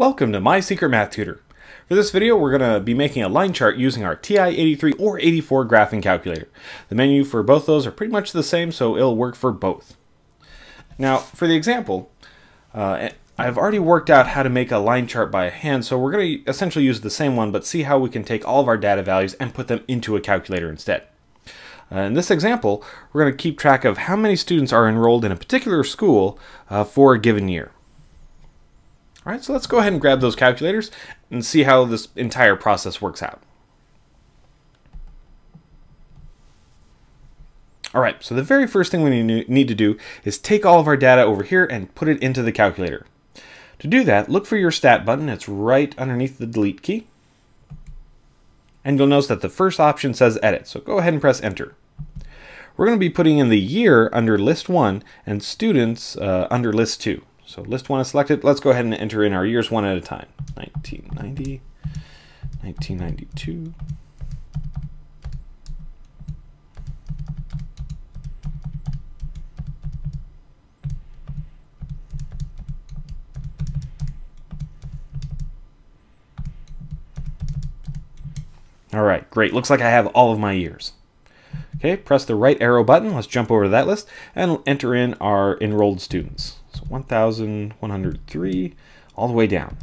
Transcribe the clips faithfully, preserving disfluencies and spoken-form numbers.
Welcome to My Secret Math Tutor. For this video, we're going to be making a line chart using our Ti eighty-three or eighty-four graphing calculator. The menu for both those are pretty much the same, so it'll work for both. Now, for the example, uh, I've already worked out how to make a line chart by hand, so we're going to essentially use the same one, but see how we can take all of our data values and put them into a calculator instead. Uh, in this example, we're going to keep track of how many students are enrolled in a particular school uh, for a given year. All right, so let's go ahead and grab those calculators and see how this entire process works out. All right, so the very first thing we need to do is take all of our data over here and put it into the calculator. To do that, look for your stat button. It's right underneath the delete key. And you'll notice that the first option says edit, so go ahead and press enter. We're going to be putting in the year under list one and students uh, under list two. So list one is selected. Let's go ahead and enter in our years one at a time. nineteen ninety, nineteen ninety-two. All right, great. Looks like I have all of my years. Okay, press the right arrow button. Let's jump over to that list and enter in our enrolled students. So one thousand one hundred three all the way down.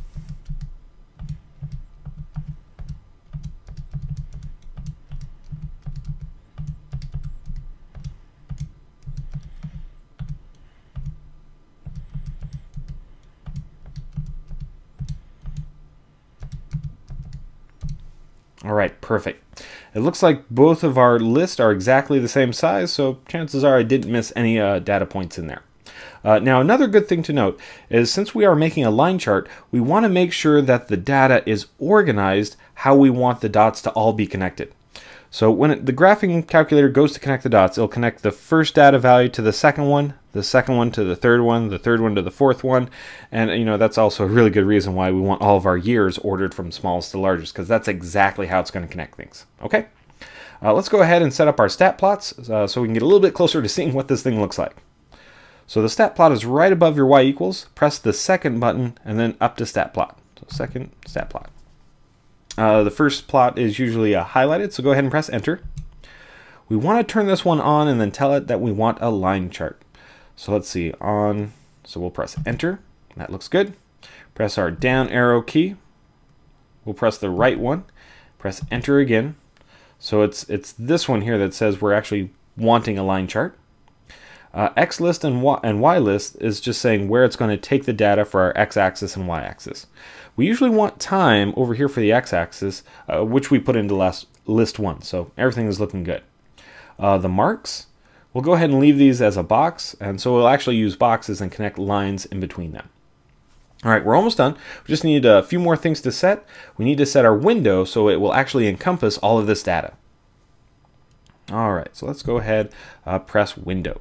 All right, perfect. It looks like both of our lists are exactly the same size, so chances are I didn't miss any uh, data points in there. Uh, now, another good thing to note is since we are making a line chart, we want to make sure that the data is organized how we want the dots to all be connected. So when it, the graphing calculator goes to connect the dots, it'll connect the first data value to the second one, the second one to the third one, the third one to the fourth one, and you know that's also a really good reason why we want all of our years ordered from smallest to largest, because that's exactly how it's going to connect things. Okay, uh, let's go ahead and set up our stat plots uh, so we can get a little bit closer to seeing what this thing looks like. So the stat plot is right above your y equals. Press the second button and then up to stat plot. So second stat plot. Uh, the first plot is usually uh, highlighted, so go ahead and press enter. We want to turn this one on and then tell it that we want a line chart. So let's see, on, so we'll press enter. That looks good. Press our down arrow key. We'll press the right one. Press enter again. So it's, it's this one here that says we're actually wanting a line chart. Uh, X list and y, and y list is just saying where it's going to take the data for our x-axis and y-axis. We usually want time over here for the x-axis, uh, which we put into last, list one, so everything is looking good. Uh, the marks, we'll go ahead and leave these as a box, and so we'll actually use boxes and connect lines in between them. All right, we're almost done. We just need a few more things to set. We need to set our window so it will actually encompass all of this data. All right, so let's go ahead, uh, press window.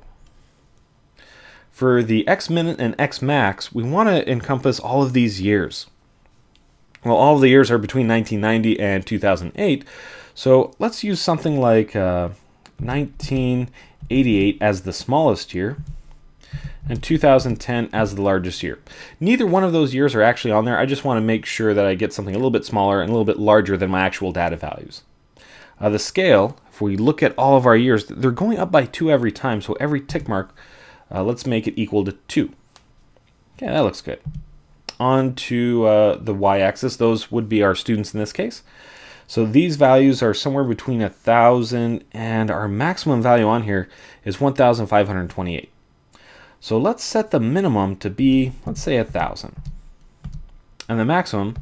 For the X minute and X max, we want to encompass all of these years. Well, all of the years are between nineteen ninety and two thousand eight, so let's use something like uh, nineteen eighty-eight as the smallest year and two thousand ten as the largest year. Neither one of those years are actually on there. I just want to make sure that I get something a little bit smaller and a little bit larger than my actual data values. Uh, the scale, if we look at all of our years, they're going up by two every time, so every tick mark, Uh, let's make it equal to two. Okay, that looks good. On to uh, the y-axis, those would be our students in this case. So these values are somewhere between one thousand and our maximum value on here is one thousand five hundred twenty-eight. So let's set the minimum to be, let's say one thousand. And the maximum,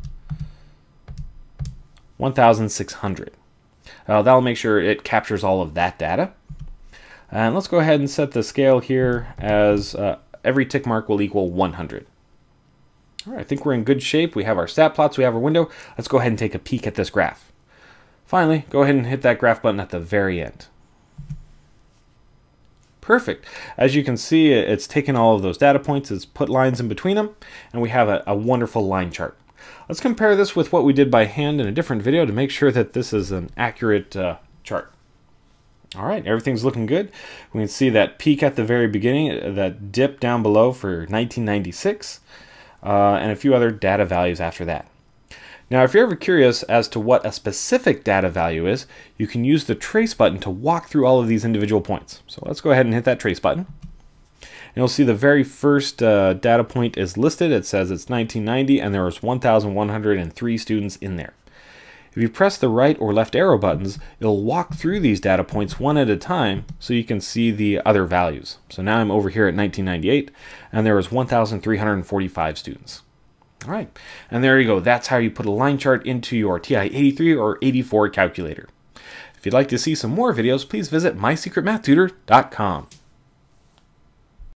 one thousand six hundred. Uh, that'll make sure it captures all of that data. And let's go ahead and set the scale here as uh, every tick mark will equal one hundred. All right, I think we're in good shape. We have our stat plots, we have our window. Let's go ahead and take a peek at this graph. Finally, go ahead and hit that graph button at the very end. Perfect. As you can see, it's taken all of those data points, it's put lines in between them, and we have a, a wonderful line chart. Let's compare this with what we did by hand in a different video to make sure that this is an accurate uh, chart. All right, everything's looking good. We can see that peak at the very beginning, that dip down below for nineteen ninety-six. uh, and a few other data values after that. Now, if you're ever curious as to what a specific data value is, you can use the trace button to walk through all of these individual points. So let's go ahead and hit that trace button. And you'll see the very first uh, data point is listed. It says it's nineteen ninety, and there was one thousand one hundred three students in there. If you press the right or left arrow buttons, it'll walk through these data points one at a time so you can see the other values. So now I'm over here at nineteen ninety-eight, and there was one thousand three hundred forty-five students. All right, and there you go. That's how you put a line chart into your Ti eighty-three or eighty-four calculator. If you'd like to see some more videos, please visit my secret math tutor dot com.